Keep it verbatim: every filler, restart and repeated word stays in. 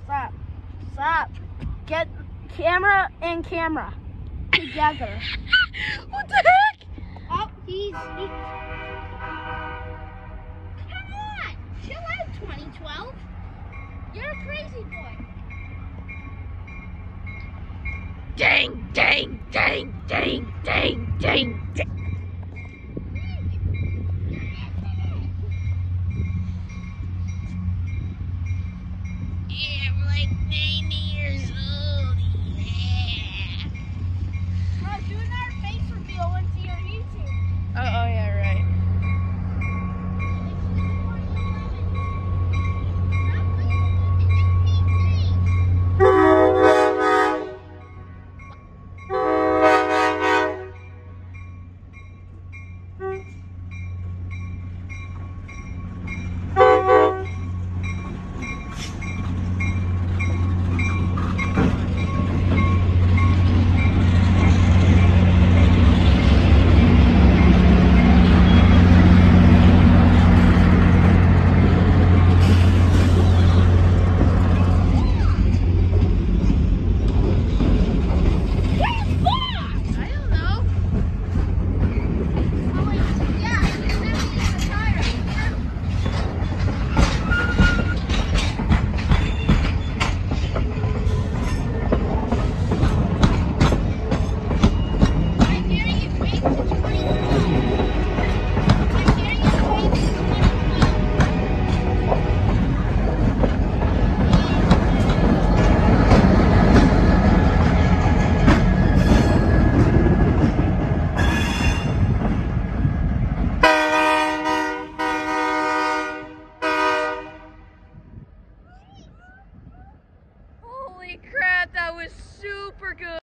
Stop. Stop. Get camera and camera together. What the heck? Oh, he's... He... Come on. Chill out, twenty twelve. You're a crazy boy. Dang, dang, dang, dang, dang, dang, dang. Yeah, I'm like ninety years old. Yeah. Bro, do another face reveal into your YouTube. Oh, oh yeah, right. Holy crap, that was super good.